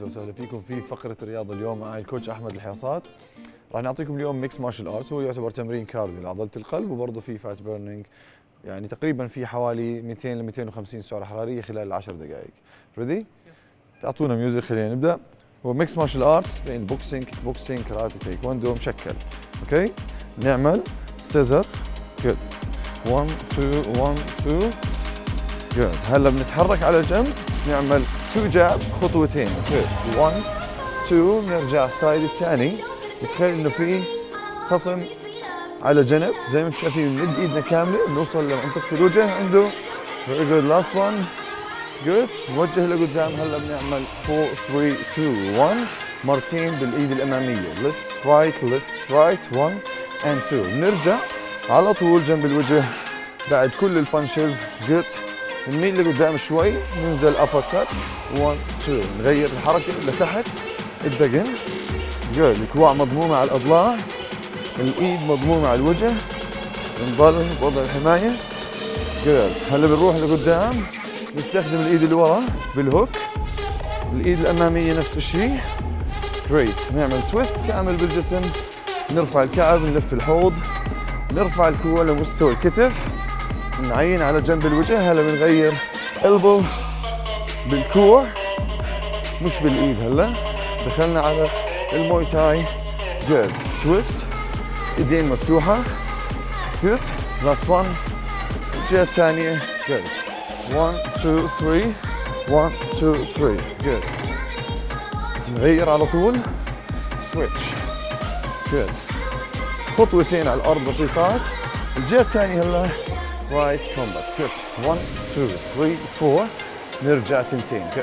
وسهلا فيكم في فقرة الرياضة اليوم مع الكوتش أحمد الحياصات. راح نعطيكم اليوم ميكس مارشال ارتس، هو يعتبر تمرين كارديو لعضلة القلب وبرضه في فات بيرنينج، يعني تقريبا في حوالي 200 ل 250 سعرة حرارية خلال 10 دقائق. ريدي؟ تعطونا ميوزك خلينا نبدأ. هو ميكس مارشال ارتس بين بوكسينج كاراتي تايكوندو مشكل. اوكي؟ نعمل سيزر. جود. 1 2 1 2. جود. هلا بنتحرك على جنب، نعمل 2 جاب خطوتين. اوكي 1 2. نرجع السايد الثاني. تخيل انه في خصم على جنب زي ما انتم شايفين، بنمد ايدنا كامله نوصل لمنطقه الوجه عنده. فيري جود. لاست 1. جود. نوجه لقدام. هلا بنعمل 4 3 2 1 مرتين بالايد الاماميه. ليفت رايت ليفت رايت 1 and 2. نرجع على طول جنب الوجه بعد كل البانشز. جود. نميل لقدام شوي، ننزل ابر كات 1 2. نغير الحركه لتحت الدقن. جود. الكوع مضمومه على الاضلاع، الايد مضمومه على الوجه، نضل بوضع الحمايه. جود. هلا بنروح لقدام، نستخدم الايد اللي ورا بالهوك، الايد الاماميه نفس الشيء. جريت. نعمل تويست كامل بالجسم، نرفع الكعب، نلف الحوض، نرفع الكوع لمستوى الكتف، نعين على جنب الوجه. هلا بنغير البو بالكوع مش بالايد. هلا دخلنا على الموي تاي. جود. تويست، ايدين مفتوحه. جود. لاست 1. الجهه الثانيه. جود. 1 2 3 1 2 3. جود. نغير على طول. سويتش. جود. خطوتين على الارض بسيطات. الجهه الثانيه. هلا رايت كومبات. جود. 1 2 3 4. نرجع تنتين. جود.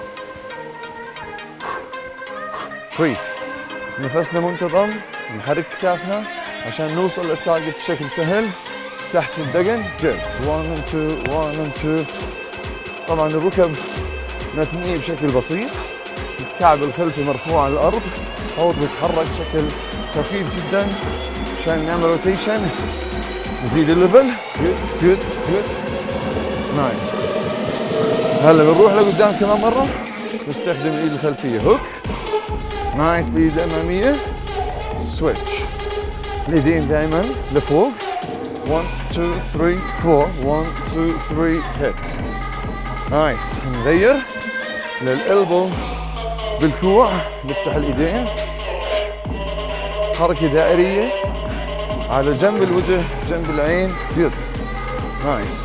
بريث. نفسنا منتظم، نحرك كتافنا عشان نوصل للتارجت بشكل سهل تحت الدقن. جود. 1 and 2 1 and 2. طبعا الركب متنيه بشكل بسيط، الكعب الخلفي مرفوع على الارض، الحوض بيتحرك بشكل خفيف جدا عشان نعمل روتيشن. نزيد الليفل. جود جود جود. نايس. هلا بنروح لقدام كمان مره، نستخدم الايد الخلفيه هوك. نايس. بالايد الاماميه سويتش. اليدين دائما لفوق. 1 2 3 4 1 2 3 هيت. نايس. نغير للالبو بالكوع، نفتح الايدين، حركه دائريه على جنب الوجه جنب العين. جود. نايس.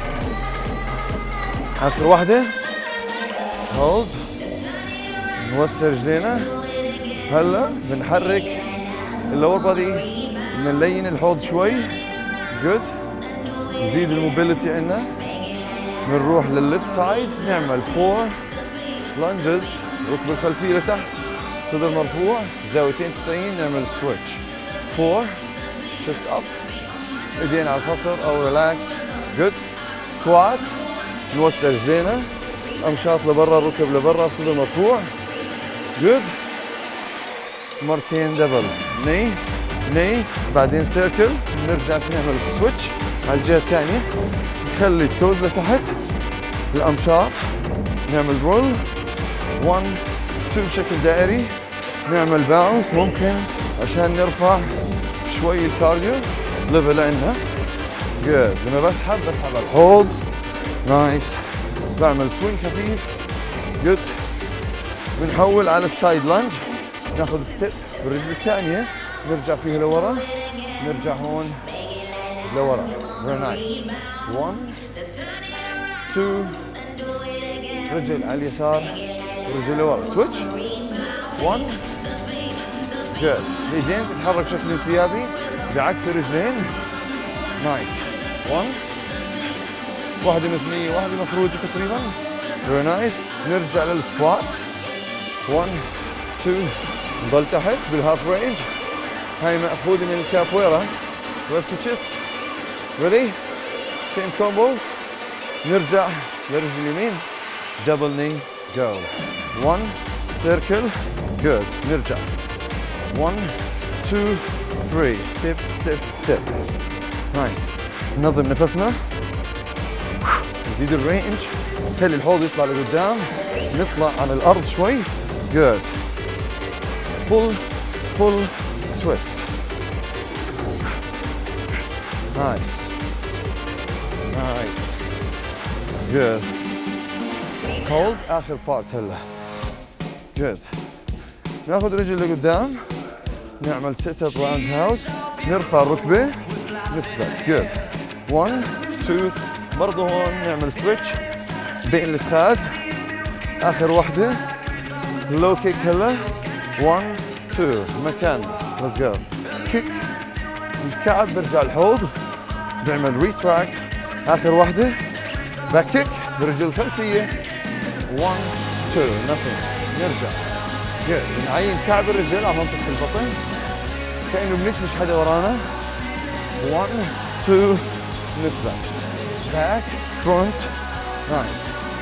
اخر واحده. هولد. نوسع رجلينا. هلا بنحرك اللور بادي، بنلين الحوض شوي. جود. نزيد الموبيليتي عندنا. بنروح للليفت سايد، نعمل 4 لانجز، الركبه الخلفيه لتحت، صدر مرفوع، زاويتين 90. نعمل سويتش. 4 تشست اب، ايدين على الخصر او ريلاكس. جود. سكوات. نوسع رجلينا، امشاط لبرا، الركب لبرا، صدر مرفوع. جود. مرتين دبل ني ني، بعدين سيركل. نرجع نعمل سويتش على الجهه الثانيه، نخلي التوز لتحت، الامشاط، نعمل رول 1 2 بشكل دائري، نعمل باونس ممكن عشان نرفع شوي الكارديو ليفل عندنا. جود. لما بسحب على الحوض. نايس. بعمل سوينج خفيف. جود. بنحول على السايد لانج، ناخذ ستيب بالرجل الثانيه، نرجع فيها لورا، نرجع هون لورا. فيري نايس. 1 2. رجل على اليسار، رجل لورا. سويتش. 1. جود. الايدين تتحرك بشكل انسيابي بعكس الرجلين. نايس. 1. واحدة مثنية، واحدة مفروضة تقريبا. فيري نايس. نرجع للسكوات. 1 2. نضل تحت بالهاف رينج. هاي مأخوذة من الكابويرا. ليفت تشيست. ريدي. سيم كومبو. نرجع لرجل اليمين. دبل ني. جو. 1 سيركل. جود. نرجع 1 2 3. ستيب ستيب ستيب. نايس. ننظم نفسنا، نزيد الرينج، نخلي الحوض يطلع لقدام، نطلع على الارض شوي. Good. Pull, pull, twist. Nice. Nice. Good. Hold. آخر بارت هلا. Good. ناخذ رجل لقدام. نعمل سيت اب راوند هاوس. نرفع الركبة. نثبت. Good. 1 2. برضه هون نعمل سويتش بين الفخاد. آخر وحدة. لو كيك هلا. 1 2. مكاننا. Let's go. كيك. الكعب برجع الحوض. نعمل ريتراكت. آخر وحدة. باك كيك برجل الخلفية. 1 2. nothing. نرجع. Good. نعين كعب الرجل على منطقة البطن. كأنه بنكمش حدا ورانا. 1 2. نثبت. باك فرونت. نايس.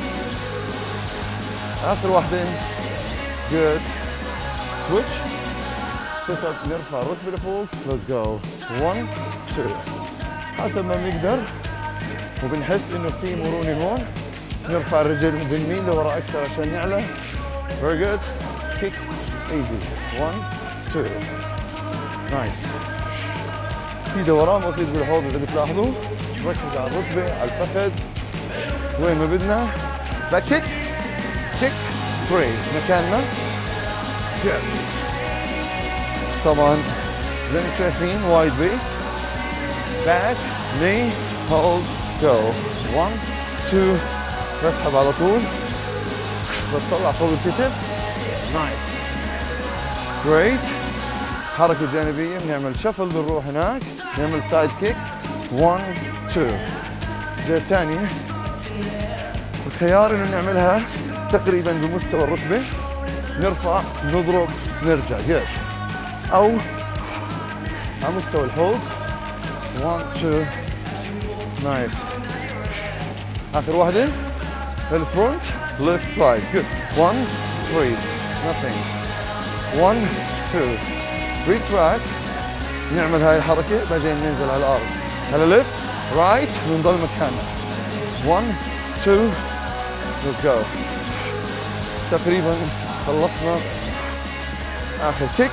آخر واحدة. Good. سويتش. سيت اب نرفع الركبة لفوق. Let's go. 1 2. حسب ما بنقدر وبنحس انه في مرونة هون. نرفع الرجل وبنميل لورا أكثر عشان نعلى. Very good. Kick. Easy. 1 2. نايس. في دوران بسيط بالحوض إذا بتلاحظوا. نركز على الركبة، على الفخذ. وين ما بدنا. باك كيك. كيك. فريز. مكاننا. Good. طبعا زي ما شايفين وايد بيس. باك. ني. هولد. جو. 1 2. بسحب على طول. بطلع فوق الكتف. نايس. جريت. حركة جانبية بنعمل شفل بنروح هناك. نعمل سايد كيك. 1 2. جهة ثانية. الخيار انه نعملها تقريبا بمستوى الركبة. نرفع نضرب نرجع. جيش. او على مستوى الحوض. 1 2. نايس. آخر واحدة. الفرونت. ليفت رايت. جود. 1 3. nothing. 1 2. ريتراكت. نعمل هاي الحركة بعدين ننزل على الأرض. هلا ليفت رايت ونضل مكاننا. 1 2. let's go. تقريبا خلصنا. آخر كيك.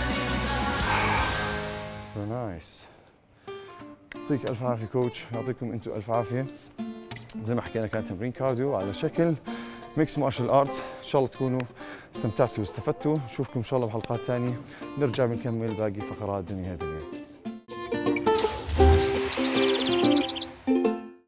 نايس. يعطيك ألف عافية كوتش، يعطيكم أنتم ألف عافية. زي ما حكينا كان تمرين كارديو على شكل ميكس مارشال ارتس. ان شاء الله تكونوا استمتعتوا واستفدتوا. نشوفكم ان شاء الله بحلقات ثانيه. نرجع بنكمل باقي فقرات دنيا هدنيا.